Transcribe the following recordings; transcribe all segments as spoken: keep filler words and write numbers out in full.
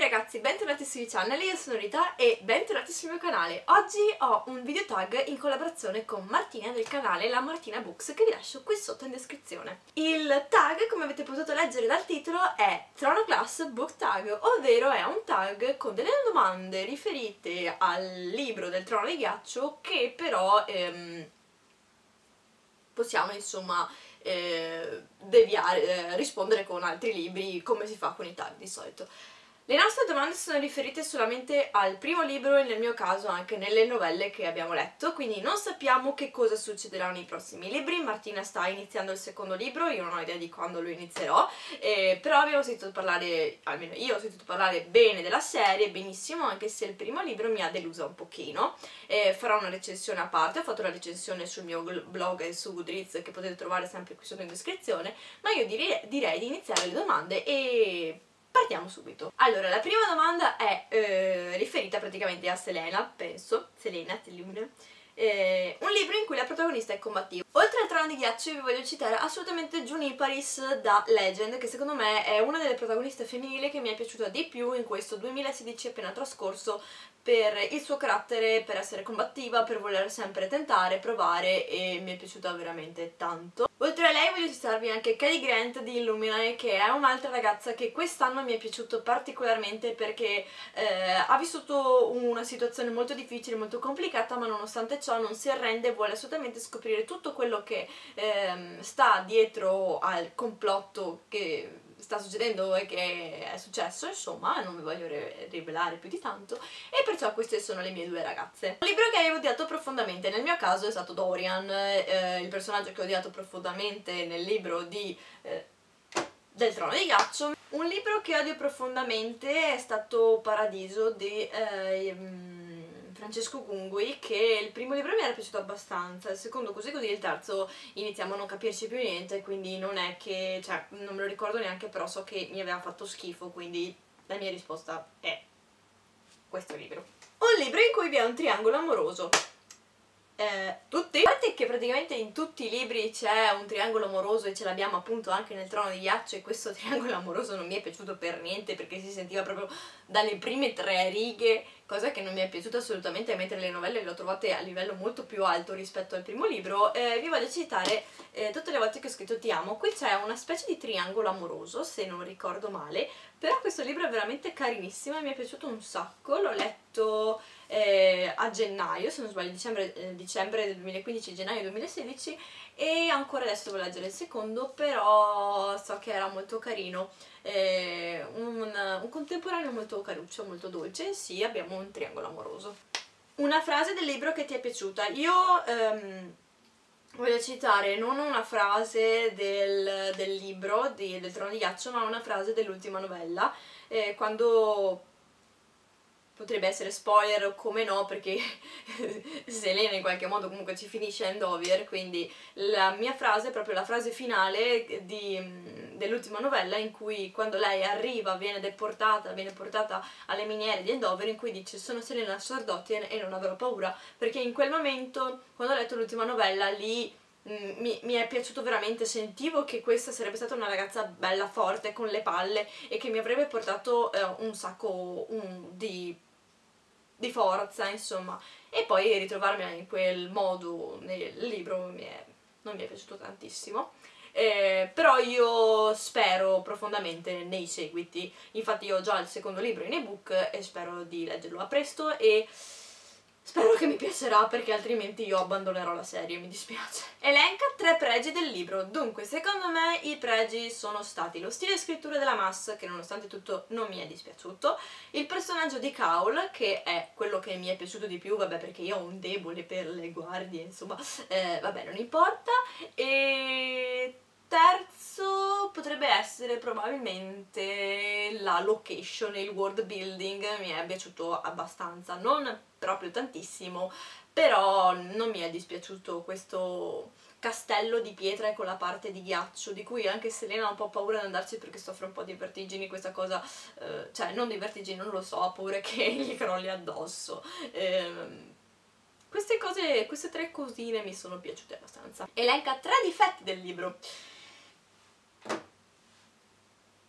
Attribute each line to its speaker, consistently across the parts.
Speaker 1: ragazzi, bentornati sui channel, io sono Rita e bentornati sul mio canale. Oggi ho un video tag in collaborazione con Martina del canale La Martina Books che vi lascio qui sotto in descrizione. Il tag, come avete potuto leggere dal titolo, è Trono Class Book Tag, ovvero è un tag con delle domande riferite al libro del Trono di Ghiaccio che però ehm, possiamo insomma eh, deviare, eh, rispondere con altri libri come si fa con i tag di solito. Le nostre domande sono riferite solamente al primo libro e nel mio caso anche nelle novelle che abbiamo letto, quindi non sappiamo che cosa succederà nei prossimi libri. Martina sta iniziando il secondo libro, io non ho idea di quando lo inizierò, eh, però abbiamo sentito parlare, almeno io ho sentito parlare bene della serie, benissimo, anche se il primo libro mi ha delusa un pochino. Eh, farò una recensione a parte, ho fatto la recensione sul mio blog e su Goodreads che potete trovare sempre qui sotto in descrizione, ma io direi, direi di iniziare le domande e partiamo subito. Allora, la prima domanda è eh, riferita praticamente a Selena, penso, Selena, Selena, eh, un libro in cui la protagonista è combattiva. Oltre al Trono di Ghiaccio vi voglio citare assolutamente Juniparis da Legend, che secondo me è una delle protagoniste femminili che mi è piaciuta di più in questo duemilasedici appena trascorso, per il suo carattere, per essere combattiva, per voler sempre tentare, provare, e mi è piaciuta veramente tanto. Oltre a lei voglio citarvi anche Cady Grant di Illuminae, che è un'altra ragazza che quest'anno mi è piaciuto particolarmente perché eh, ha vissuto una situazione molto difficile, molto complicata, ma nonostante ciò non si arrende e vuole assolutamente scoprire tutto quello che eh, sta dietro al complotto che sta succedendo e che è successo, insomma, non vi voglio rivelare più di tanto, e perciò queste sono le mie due ragazze. Un libro che ho odiato profondamente, nel mio caso è stato Dorian, eh, il personaggio che ho odiato profondamente nel libro di eh, del Trono di Ghiaccio. Un libro che odio profondamente è stato Paradiso di eh, Francesco Gungui, che il primo libro mi era piaciuto abbastanza, il secondo così così, il terzo iniziamo a non capirci più niente, quindi non è che, cioè, non me lo ricordo neanche, però so che mi aveva fatto schifo, quindi la mia risposta è questo libro. Un libro in cui vi è un triangolo amoroso. Eh, tutti? A parte che praticamente in tutti i libri c'è un triangolo amoroso e ce l'abbiamo appunto anche nel Trono di Ghiaccio, e questo triangolo amoroso non mi è piaciuto per niente perché si sentiva proprio dalle prime tre righe, cosa che non mi è piaciuta assolutamente, mentre le novelle le ho trovate a livello molto più alto rispetto al primo libro. Eh, vi voglio citare eh, tutte le volte che ho scritto ti amo. Qui c'è una specie di triangolo amoroso, se non ricordo male, però questo libro è veramente carinissimo e mi è piaciuto un sacco. L'ho letto eh, a gennaio, se non sbaglio, dicembre, eh, dicembre del duemilaquindici, gennaio duemilasedici, e ancora adesso devo leggere il secondo, però so che era molto carino, eh, un, un contemporaneo molto caruccio, molto dolce. Sì, abbiamo un triangolo amoroso. Una frase del libro che ti è piaciuta? Io ehm, voglio citare non una frase del, del libro di, del Trono di Ghiaccio, ma una frase dell'ultima novella, eh, quando... potrebbe essere spoiler o come no, perché Selena in qualche modo comunque ci finisce a Endovier, quindi la mia frase è proprio la frase finale dell'ultima novella, in cui quando lei arriva, viene deportata, viene portata alle miniere di Endovier, in cui dice sono Selena Sardotien e non avrò paura, perché in quel momento, quando ho letto l'ultima novella, lì Mi, mi è piaciuto veramente, sentivo che questa sarebbe stata una ragazza bella, forte, con le palle, e che mi avrebbe portato eh, un sacco un, di, di forza, insomma, e poi ritrovarmi in quel modo nel libro mi è, non mi è piaciuto tantissimo. Eh, però io spero profondamente nei seguiti, infatti io ho già il secondo libro in ebook e spero di leggerlo a presto e spero che mi piacerà, perché altrimenti io abbandonerò la serie, mi dispiace. Elenca tre pregi del libro. Dunque, secondo me i pregi sono stati lo stile di scrittura della Mass, che nonostante tutto non mi è dispiaciuto, il personaggio di Caul, che è quello che mi è piaciuto di più, vabbè, perché io ho un debole per le guardie, insomma, eh, vabbè, non importa, e... terzo potrebbe essere probabilmente la location, il world building, mi è piaciuto abbastanza, non proprio tantissimo, però non mi è dispiaciuto questo castello di pietra con la parte di ghiaccio, di cui anche Selena ha un po' paura di andarci perché soffre un po' di vertigini, questa cosa, eh, cioè non di vertigini, non lo so, ha paura che gli crolli addosso. Ehm... Queste cose, queste tre cosine mi sono piaciute abbastanza. Elenca tre difetti del libro.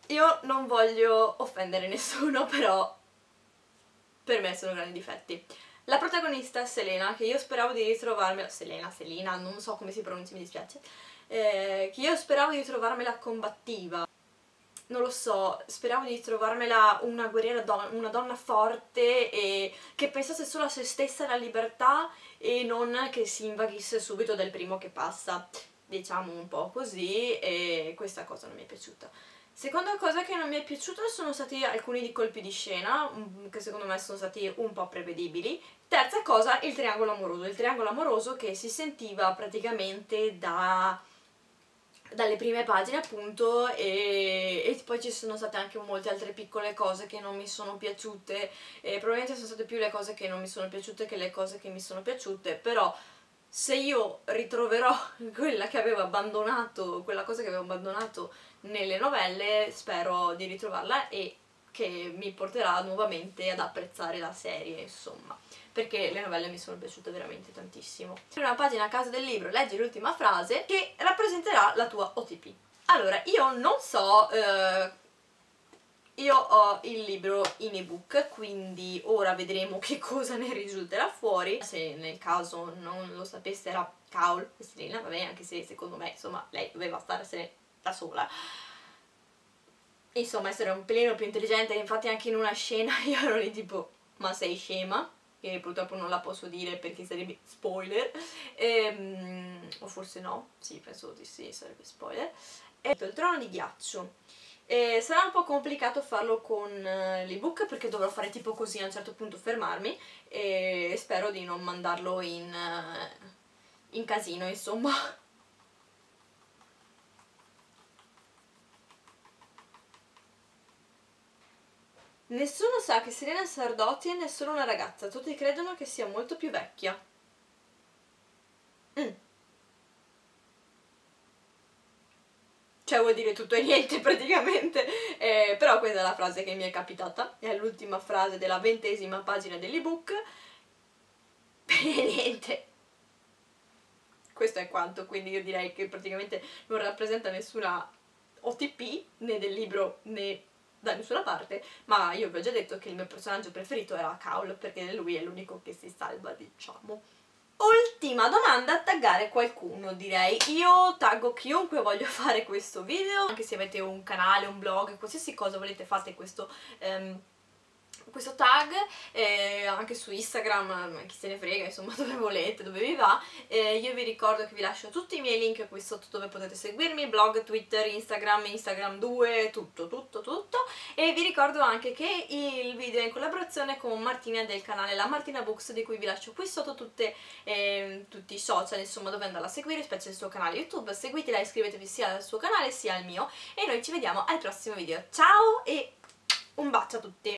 Speaker 1: io non voglio offendere nessuno, però per me sono grandi difetti. La protagonista Selena, che io speravo di ritrovarmela, Selena, Selina, non so come si pronuncia, mi dispiace, eh, che io speravo di trovarmela combattiva. Non lo so, speravo di trovarmela una guerriera, don una donna forte e che pensasse solo a se stessa e alla libertà e non che si invaghisse subito del primo che passa, diciamo un po' così, e questa cosa non mi è piaciuta. Seconda cosa che non mi è piaciuta sono stati alcuni di colpi di scena, che secondo me sono stati un po' prevedibili. Terza cosa, il triangolo amoroso, il triangolo amoroso che si sentiva praticamente da... dalle prime pagine appunto e, e poi ci sono state anche molte altre piccole cose che non mi sono piaciute e probabilmente sono state più le cose che non mi sono piaciute che le cose che mi sono piaciute, però se io ritroverò quella che avevo abbandonato, quella cosa che avevo abbandonato nelle novelle, spero di ritrovarla e che mi porterà nuovamente ad apprezzare la serie, insomma, perché le novelle mi sono piaciute veramente tantissimo. In una pagina a caso del libro leggi l'ultima frase che rappresenterà la tua O T P. Allora, io non so, eh, io ho il libro in ebook, quindi ora vedremo che cosa ne risulterà fuori. Se nel caso non lo sapesse era Caul e Selena, vabbè, anche se secondo me, insomma, lei doveva starsene da sola. Insomma, essere un pelino più intelligente, infatti anche in una scena io ero lì tipo, ma sei scema? Che purtroppo non la posso dire perché sarebbe spoiler, ehm, o forse no, sì, penso di sì, sarebbe spoiler. E il trono di ghiaccio. E sarà un po' complicato farlo con uh, l'ebook perché dovrò fare tipo così a un certo punto fermarmi e spero di non mandarlo in, uh, in casino, insomma. Nessuno sa che Serena Sardotien è solo una ragazza, tutti credono che sia molto più vecchia. Mm. Cioè vuol dire tutto e niente praticamente, eh, però questa è la frase che mi è capitata, è l'ultima frase della ventesima pagina dell'ebook. E niente. Questo è quanto, quindi io direi che praticamente non rappresenta nessuna O T P, né del libro né da nessuna parte, ma io vi ho già detto che il mio personaggio preferito era Caul, perché lui è l'unico che si salva, diciamo. Ultima domanda, taggare qualcuno, direi. Io taggo chiunque voglia fare questo video, anche se avete un canale, un blog, qualsiasi cosa volete fate questo... Um, questo tag, eh, anche su Instagram, chi se ne frega, insomma, dove volete, dove vi va. Eh, io vi ricordo che vi lascio tutti i miei link qui sotto dove potete seguirmi, blog, Twitter, Instagram, Instagram due, tutto, tutto, tutto. E vi ricordo anche che il video è in collaborazione con Martina del canale La Martina Books, di cui vi lascio qui sotto tutte, eh, tutti i social, insomma, dove andarla a seguire, specie il suo canale YouTube. Seguitela e iscrivetevi sia al suo canale sia al mio. E noi ci vediamo al prossimo video. Ciao e un bacio a tutti!